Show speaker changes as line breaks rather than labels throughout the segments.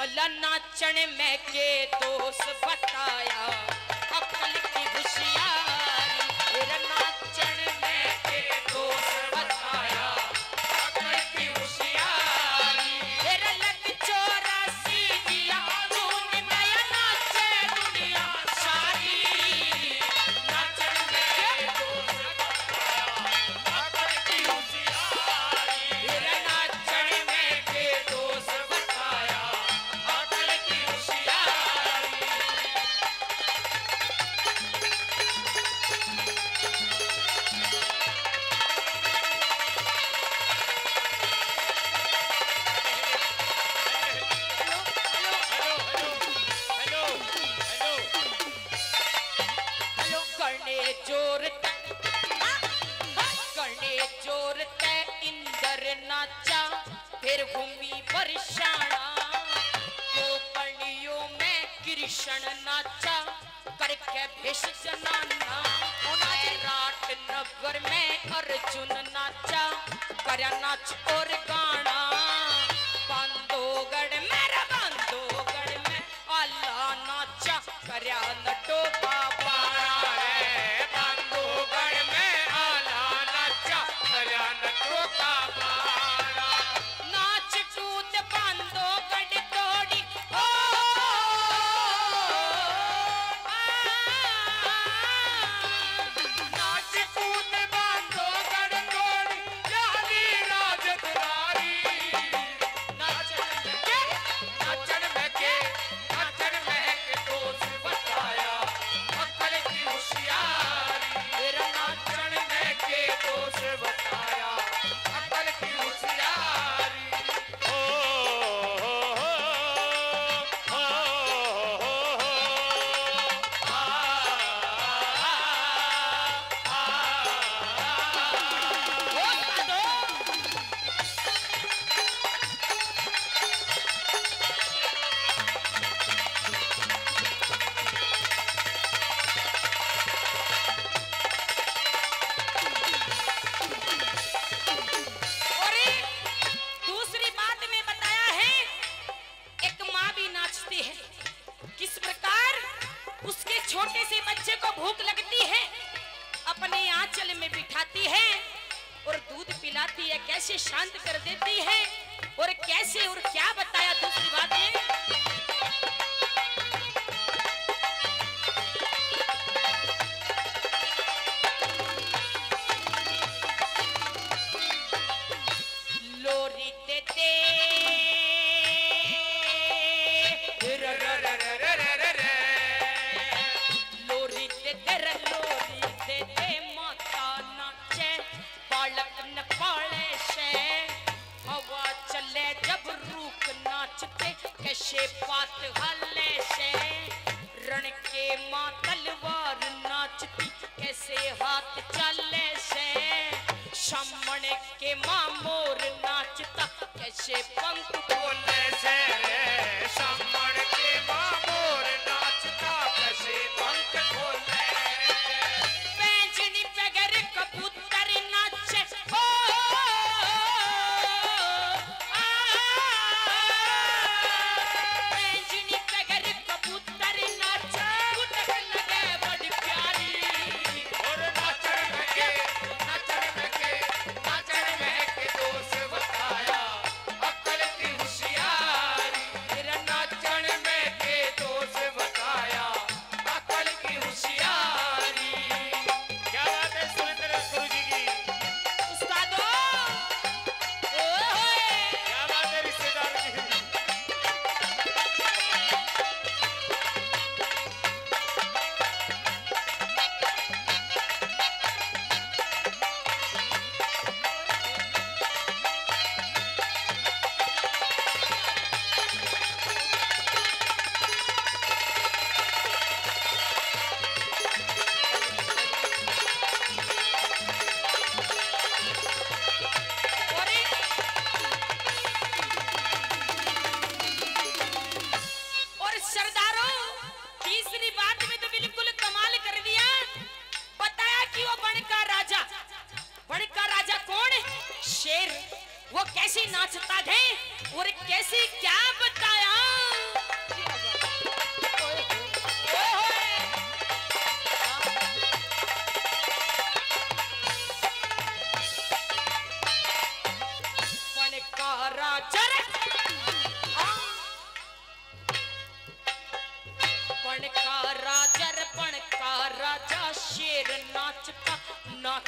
नाचन में के दोष बताया अकल की होशियारी, तेरा नाचन में के दोष बताया अकल की होशियारी, तेरा लग 84 दिया धून में नाचे दुनिया सारी, नाचन में के दोष बताया अकल की होशियारी, तेरा नाचन में के दोष बताया अकल की होशियारी। जोर ते इंद्र नाचा फिर भूमि बरसाना, गोकर्णियों में कृष्ण नाचा करके भेष जनाना, राट नगर में अर्जुन नाचा करया नाच और गाना, बांधोगढ़ में आला नाचा करया नटो बाबा, बांधोगढ़ में आला नाचा करया नटो बाबा, नाच कूद बांधोगढ़ तोड़ी ओ नाच कूद बांधोगढ़ तोड़ी जानी राजद्वारी, नाचन में के दोष बताया अकल की होशियारी, तेरा नाचन में के दोष बताया अकल की होशियारी। दूसरी बात में बताया है, एक माँ भी नाचती है, किस प्रकार उसके छोटे से बच्चे को भूख लगती है, अपने आंचल में बिठाती है और दूध पिलाती है, कैसे शांत कर देती है और कैसे और क्या बताया दूसरी बात में। लोरी देते लोरी देते माता नाचे बालक न पाले से, हवा चले जब रूप नाचते कैसे बात हले से, रण के माँ तलवार नाचती कैसे हाथ चले से, सामने के माँ मोर नाचता कैसे पंख खोले से, सामने के माँ मोर नाचता कैसे पंख खोले से, पैंजनी बगैर कबूतर नाचे ओ पैंजनी बगैर कबूतर नाचे, उड़क लगे बड़ी प्यारी, और नाचन में के दोष बताया अकल की होशियारी, तेरा नाचन में के दोष बताया अकल की होशियारी। क्या बात है सुरेंद्र गुरु जी की, उस्तादो क्या बात है रिश्तेदार जी। और सरदारों, तीसरी बात में तो बिल्कुल कमाल कर दिया, बताया कि वो बन का राजा कौन? शेर। वो कैसी नाचता है और कैसी क्या बताया।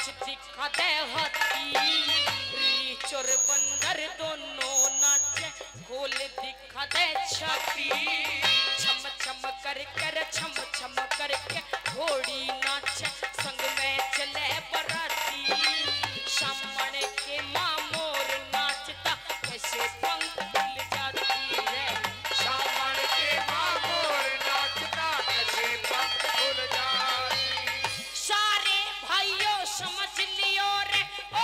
दिखा दे हाथी रीछ और बंदर दोनों नाचे खोल दिखा दे छाती छम छम करके छम छम करके घोड़ी नाचे संग में चले बराती सामने के माँ मोर नाचता कैसे पंख खुल जाती है
सामने के माँ मोर नाचता कैसे पंख खुल जाती
सारे भाइयों समझ लियो रे ओ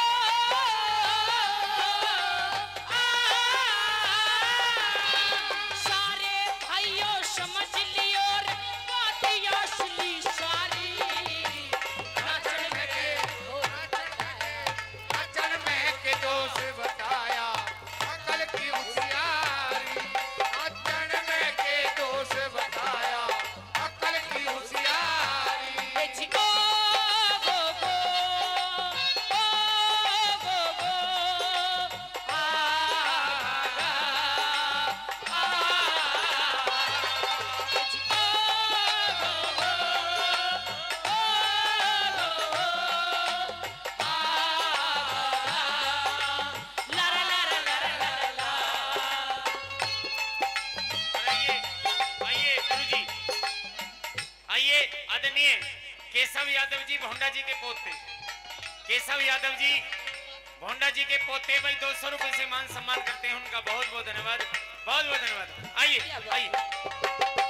सारे भाइयों समझ लियो रे बात असली सारी नाचन
में के दोष बताया अकल की होशियारी नाचन में के दोष बताया अकल की होशियारी
जिको गो गो ओ गो गो जिको गो ला ला ला ला ला ला ला
आइए आइए गुरुजी आइए आदरणीय केशव यादव जी भोंडा जी के पोते केशव यादव जी भोंडा जी के पोते भाई 200 रुपए से मान सम्मान करते हैं उनका बहुत बहुत धन्यवाद बहुत बहुत धन्यवाद आइए आइए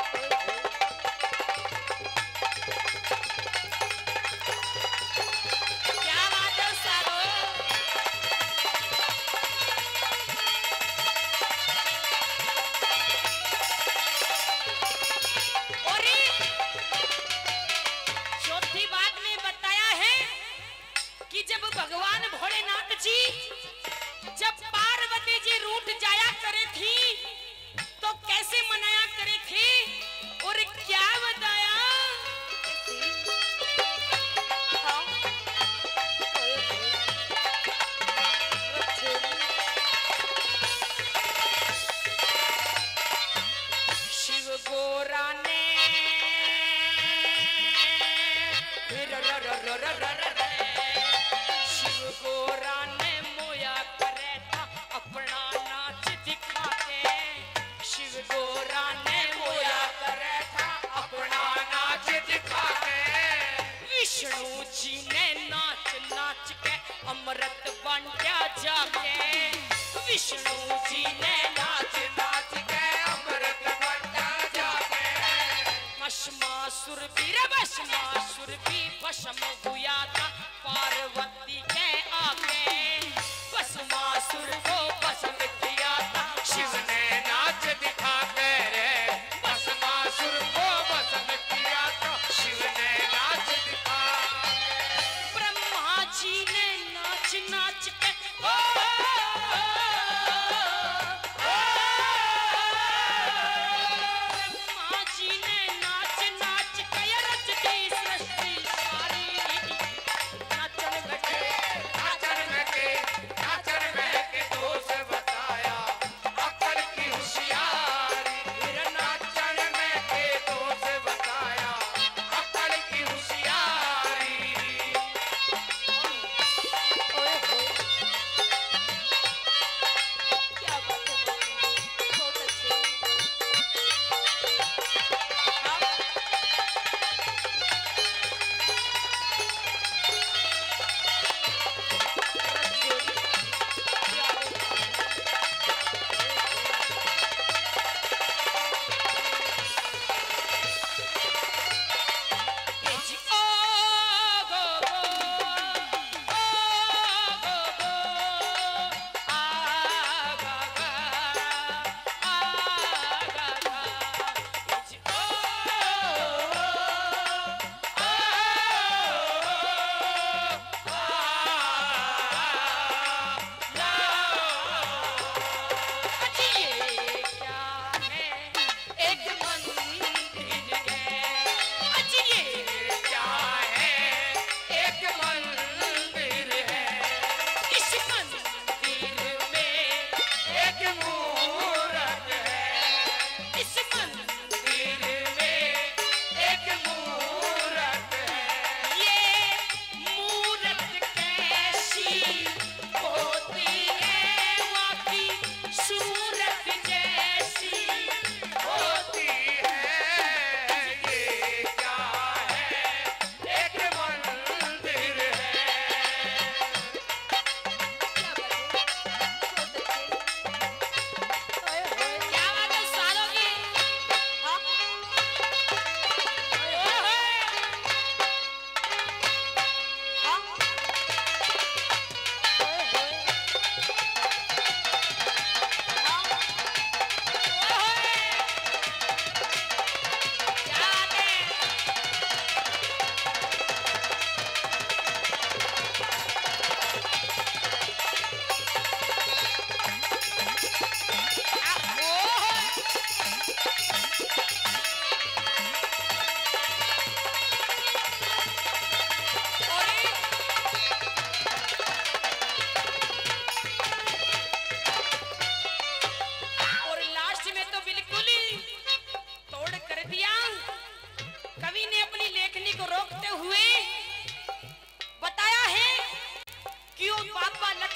क्या बात है सारो और चौथी बात में बताया है कि जब भगवान भोलेनाथ जी जब पार्वती जी रूठ जाया करे थी तो कैसे मनाया करे थे और क्या बताया शिव गोरा ने शिव गोरा ने मोया करे था अपना नाच दिखा के शिव गोरा ने मोया करे था
अपना नाच दिखा के
विष्णु जी ने नाच नाच के अमृत बांटा जाके विष्णु जी ने नाच
नाच के अमृत बंटा जाके
भस्मासुर भी रे भस्मासुर भी भस्म हुआ था पार्वती के आगे भस्मासुर को भस्म किया था
शिव ने नाच दिखा के रे भस्मासुर को भस्म किया तो शिव ने नाच दिखा
ब्रह्मा जी ने नाच नाच के ब्रह्मा जी ने नाच नाच के रच दी सृष्टि सारी नाचन बैठे
नाचन में के दोष बताया अकल की होशियारी नाचन में के दोष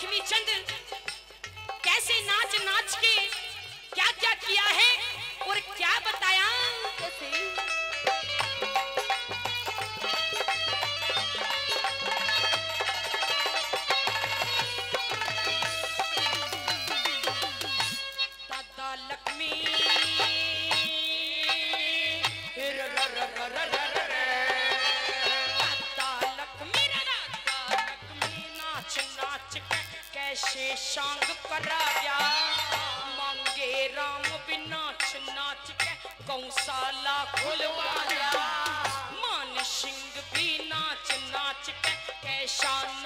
लक्ष्मी चंद कैसे नाच नाच के क्या क्या किया है और क्या बताया कैसे दादा लक्ष्मी कैसे शांग करा गया मांगे राम भी नाच नाच के गौशाला खुलवाया मान सिंह भी नाच नाच के कैसा